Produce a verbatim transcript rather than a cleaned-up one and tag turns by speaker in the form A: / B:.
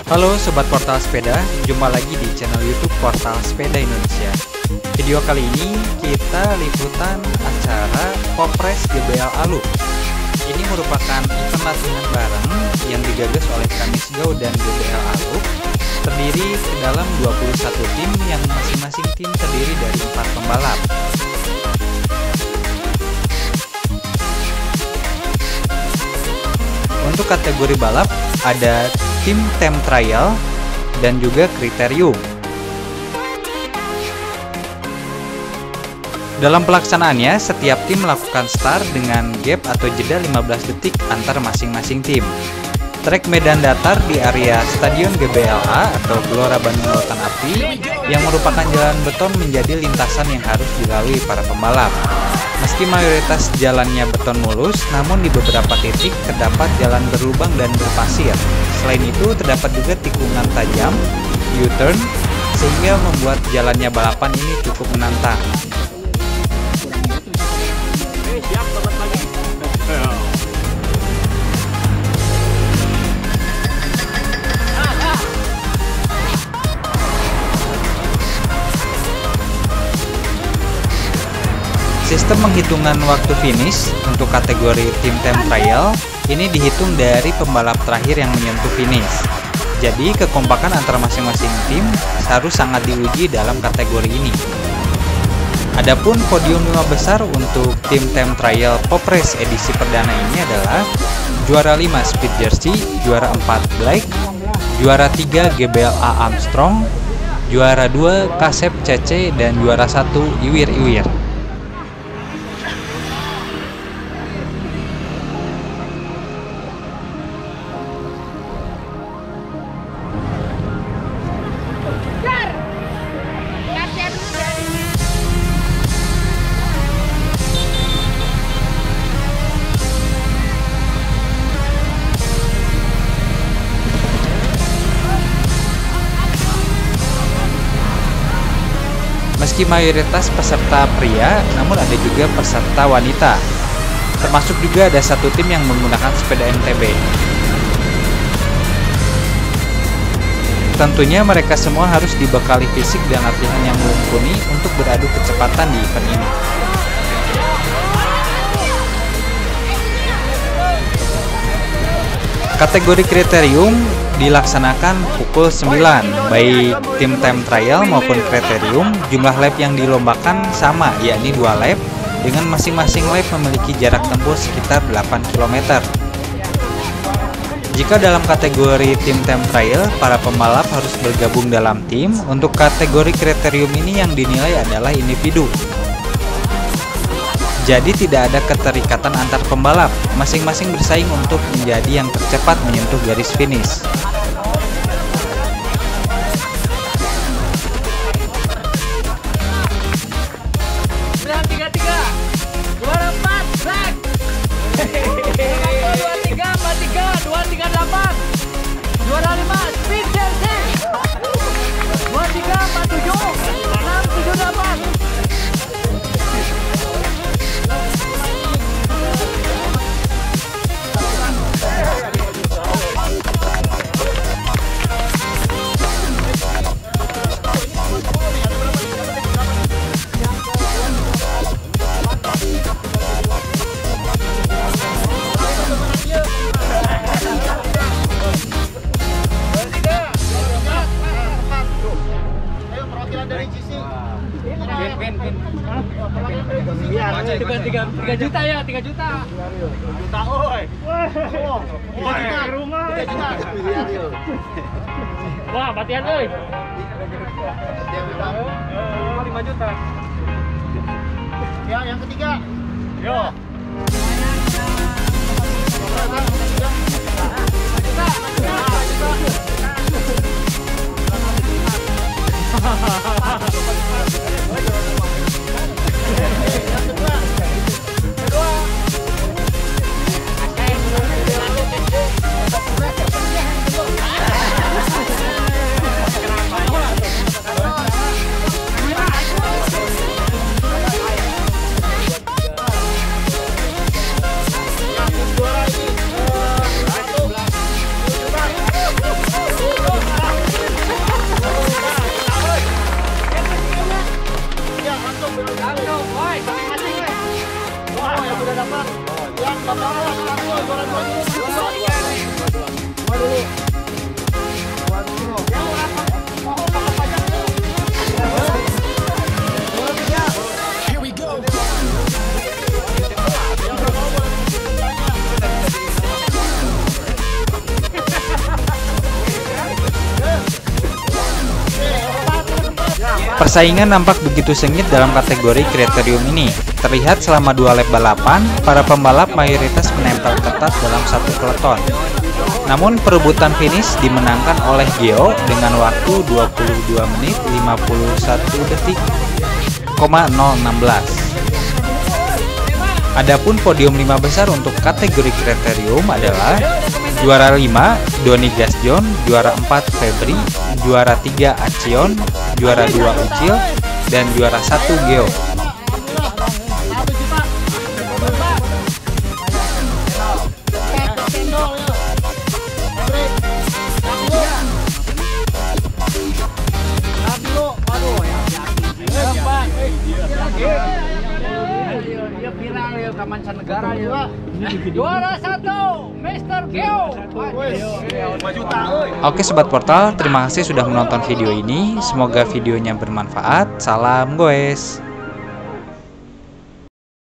A: Halo Sobat Portal Sepeda, jumpa lagi di channel YouTube Portal Sepeda Indonesia. Video kali ini kita liputan acara Popres G B L A Loop. Ini merupakan event latihan bareng yang digagas oleh Kamisgo dan G B L A Loop, terdiri ke dalam dua puluh satu tim yang masing-masing tim terdiri dari empat pembalap. Untuk kategori balap ada tim time trial dan juga kriterium. Dalam pelaksanaannya, setiap tim melakukan start dengan gap atau jeda lima belas detik antar masing-masing tim. Trek medan datar di area Stadion G B L A atau Gelora Bandung Lautan Api yang merupakan jalan beton menjadi lintasan yang harus dilalui para pembalap. Meski mayoritas jalannya beton mulus, namun di beberapa titik terdapat jalan berlubang dan berpasir. Selain itu, terdapat juga tikungan tajam, U-turn, sehingga membuat jalannya balapan ini cukup menantang. Sistem penghitungan waktu finish untuk kategori tim time trial ini dihitung dari pembalap terakhir yang menyentuh finish. Jadi kekompakan antara masing-masing tim harus sangat diuji dalam kategori ini. Adapun podium lima besar untuk tim time trial Popres edisi perdana ini adalah juara lima Speed Jersey, juara empat Black, juara tiga G B L A Armstrong, juara dua Kasep C C, dan juara satu Iwir Iwir. Meski mayoritas peserta pria, namun ada juga peserta wanita. Termasuk juga ada satu tim yang menggunakan sepeda M T B. Tentunya mereka semua harus dibekali fisik dan latihan yang mumpuni untuk beradu kecepatan di event ini. Kategori kriterium dilaksanakan pukul sembilan, baik tim time trial maupun kriterium. Jumlah lap yang dilombakan sama, yakni dua lap, dengan masing-masing lap memiliki jarak tempuh sekitar delapan kilometer. Jika dalam kategori tim time trial, para pembalap harus bergabung dalam tim. Untuk kategori kriterium ini yang dinilai adalah individu. Jadi tidak ada keterikatan antar pembalap, masing-masing bersaing untuk menjadi yang tercepat menyentuh garis finish.
B: Juara lima Speed Jersey, dua tiga empat tujuh enam tujuh delapan. tiga juta ya, tiga juta. Juta oi. Wah, di rumah. Wah, batian euy. lima juta. Ya, yang ketiga. Yo.
A: Persaingan nampak begitu sengit dalam kategori kriterium ini. Terlihat selama dua lap balapan, para pembalap mayoritas menempel ketat dalam satu peleton. Namun perebutan finish dimenangkan oleh Geo dengan waktu dua puluh dua menit lima puluh satu detik nol satu enam. Adapun podium lima besar untuk kategori kriterium adalah juara lima Doni Gasjon, juara empat Febri, juara tiga Acion, juara dua Ucil, dan juara satu Geo.
B: Juara satu, Mister Geo.
A: Oke Sobat Portal, terima kasih sudah menonton video ini. Semoga videonya bermanfaat. Salam goes.